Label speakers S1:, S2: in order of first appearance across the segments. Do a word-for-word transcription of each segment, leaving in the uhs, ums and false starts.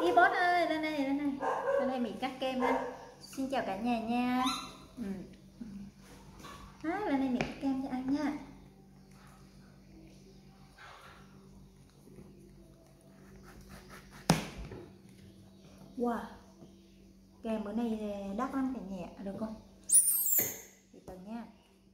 S1: Đi bốt ơi, lên đây, lên đây. Lên đây mình cắt kem lên. Xin chào cả nhà nha. Ừ. Đó, lên đây mình cắt kem cho anh nha. Wow, kem bữa nay đắt lắm cả nhà, được không? Từ từ nha.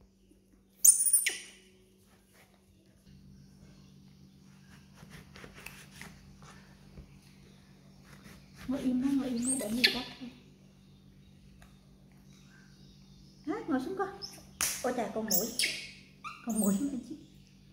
S1: Ngồi im đó, ngồi im đó, để mình cắt thôi. Hả, ngồi xuống con. Ôi trời, con mũi. Con mũi lên chứ.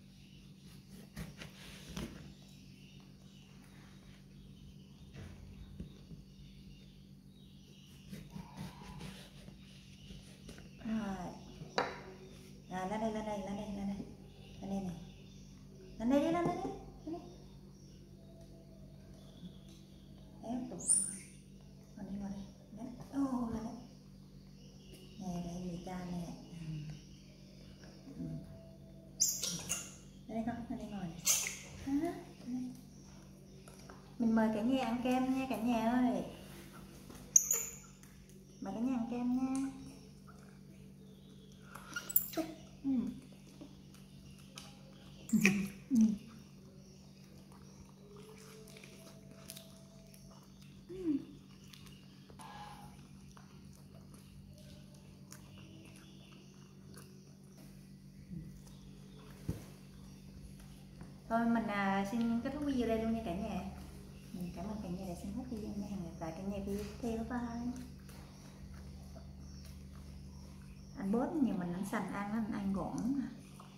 S1: Rồi. Rồi, lên đây, lên đây, lên đây, lên đây. Lên đây này. Lên đây đi, lên đây đi. Lên đây. Tiếp tục. Ngồi đây, ngồi đây. Đấy. Ô, lên đây. Nè, đây người ta nè. Ừ. Lên đây con, lên đây ngồi này. Đó, đây. Mình mời cả nhà ăn kem nha cả nhà ơi. Mời cả nhà ăn kem nha. Ừ. Ừ. Thôi mình à, xin kết thúc video đây luôn nha cả nhà. Mình cảm ơn cả nhà đã xem hết video nha. Hẹn gặp lại cả nhà video tiếp theo. Bye. Anh bốt nhiều mình anh sành ăn anh ăn gọn mà.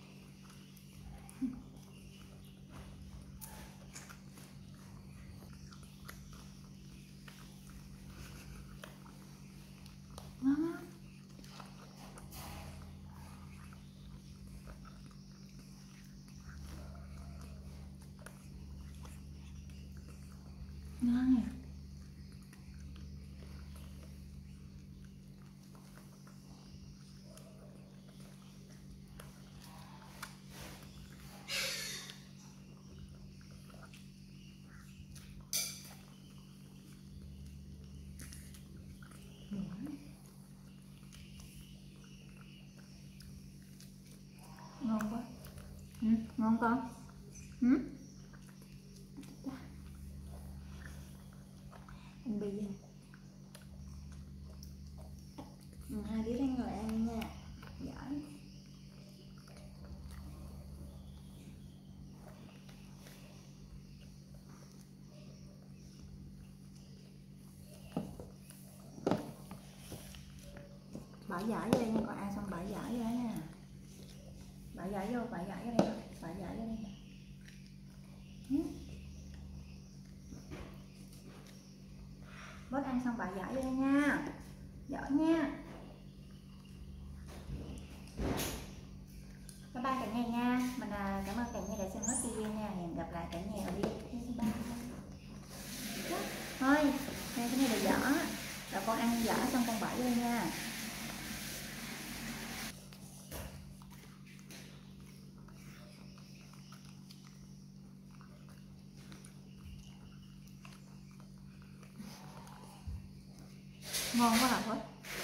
S1: Ngon. Ngon nè. Ngon quá. Ừ, ngon con. Ừ. Anh bây giờ ừ, hai đứa đang ngồi ăn nha. Giỏi. Bỏ giỏi vô đây nha, còn ăn xong bỏ giỏi vô nha. Bỏ giỏi vô, bỏ giỏi vô đây thôi, bỏ giỏi vô đây nè. Ừ. Bớt ăn xong bỏ giỏi vô đây nha. Giỏi nha. Bye bye cả nhà nha. Mình à, cảm ơn cả nhà đã xem hết video nha. Hẹn gặp lại cả nhà ở video tiếp theo. Bye. Thôi, đây cái này là giỏ. Rồi con ăn giỏ xong con bỏ vô đây nha. Ngon quá hả thôi.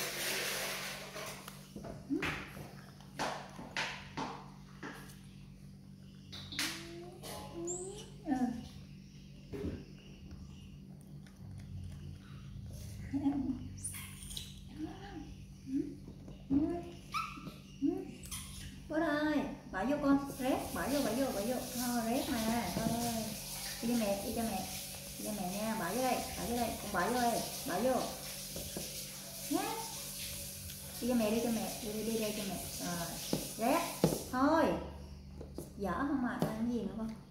S1: Bớt ơi, bỏ vô con, rét, bỏ vô, bỏ vô, bỏ vô, thôi rét mà, thôi, đi cho mẹ, đi cho mẹ, đi cho mẹ nha, bỏ vô đây, bỏ vô đây, con bỏ vô đây, bỏ vô, nhé, đi cho mẹ, đi cho mẹ, đi đi, đi đây cho mẹ, rồi, rét, thôi, dở không à, ăn gì nữa không?